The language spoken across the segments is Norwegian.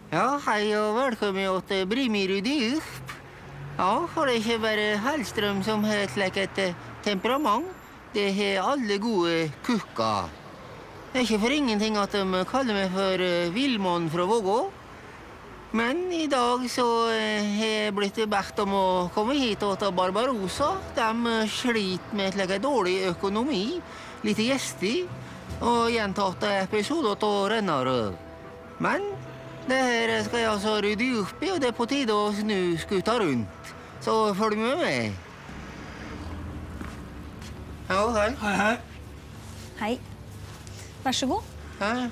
Ja, hei og velkommen til Brimi ryddig opp. Ja, for det er ikke bare Hellstrøm som har et temperament. Det har alle gode kukker. Det er ikke for ingenting at de kaller meg for Vilmon fra Vågå. Men i dag så har jeg blitt bedt om å komme hit til Barbarossa. De sliter med dårlig økonomi, litt gjester og gjentatte episoder av Rennarøv. Men det her skal jeg altså rydde opp i, og det er på tide å snu skuta rundt. Så følg med meg. Ja, hei. Hei, hei. Hei. Vær så god. Hei.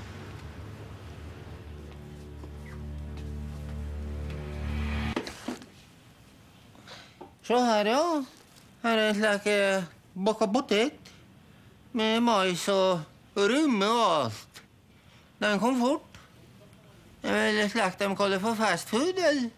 Se her, ja. Her er slik bakka potet med mais og rømme og alt. Den kom fort. Det er vel slik de kaller for fast food, eller?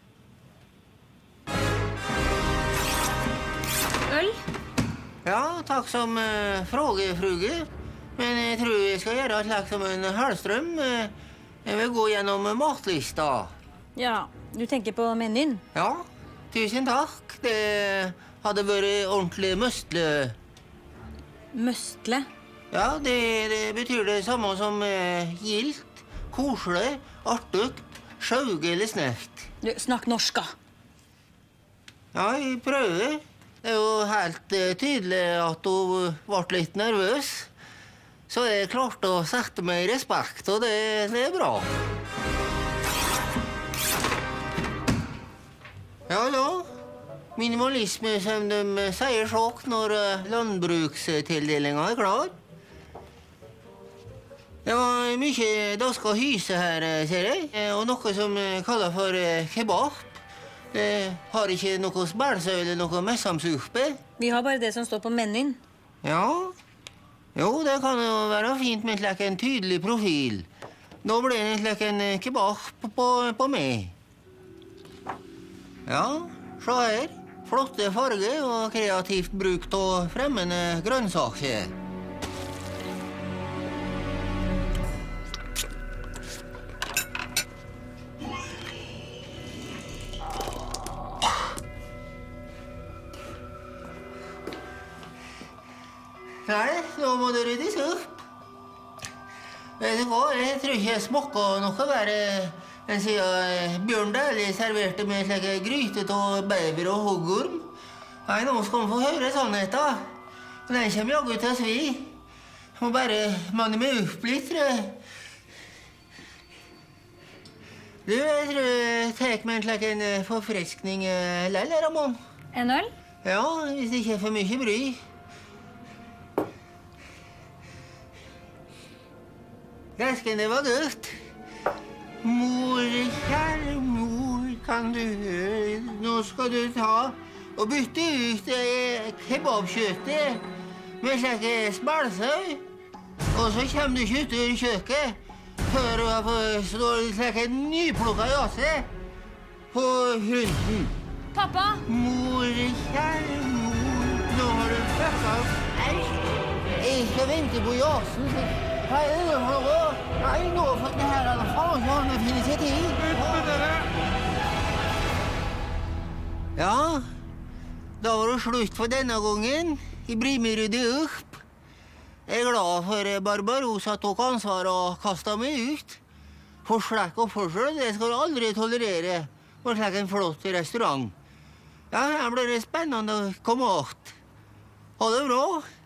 Øl? Ja, takk som frågefruge. Men jeg tror jeg skal gjøre slik som en Hellstrøm. Jeg vil gå gjennom matlista. Ja, du tenker på menyen? Ja, tusen takk. Det hadde vært ordentlig møstle. Møstle? Ja, det betyr det samme som gildt, koselig, artugt, sjauge eller snert. Du, snakk norsk, da. Ja, jeg prøver. Det er jo helt tydelig at hun ble litt nervøs. Så jeg klarte å sette meg i respekt, og det er bra. Ja, ja. Minimalisme, som de sier sjokk når landbrukstildelingen er klar. Det var mye daska hyse her, ser jeg, og noe som kalles for kebab. Det har ikke noe spælse eller noe messamsuppe. Vi har bare det som står på menyen. Ja. Jo, det kan jo være fint med en tydelig profil. Nå ble det en kebab på meg. Ja, se her. Flotte farger og kreativt bruk av fremmede grønnsaker. Nei, nå må det ryddes opp. Vet du hva, jeg tror ikke jeg smaker noe verre enn siden Bjørn Dæhlie serverte med slike gryte av bever og hoggorm. Nei, nå skal man få høre sannheten. Den kommer jaggu til å svi. Jeg må bare manne meg opp litt, tror jeg. Du, jeg tror jeg tar meg en slik forfriskning lell, Ramon. En øl? Ja, hvis det ikke er for mye bry. Gresken, det var godt. Mor, kjære mor, kan du høre? Nå skal du ta og bytte ut kebabkjøttet med slike spælsau. Og så kommer du ikke ut ur kjøkket før du har fått slike nyplukket jase på hunden. Pappa! Mor, kjære mor, nå har du fucka opp. Jeg skal vente på jasen. Hva er det for noe? Nei, nå for det her er faen ikke annet finne seg til. Ut med dere! Ja, da var det slutt for denne gangen. Jeg blir med ryddig opp. Jeg er glad for Barbarossa tok ansvar og kastet meg ut. For slekk og forskjell, det skal jeg aldri tolerere på slik en flott restaurant. Ja, her blir det spennende å komme åt. Ha det bra.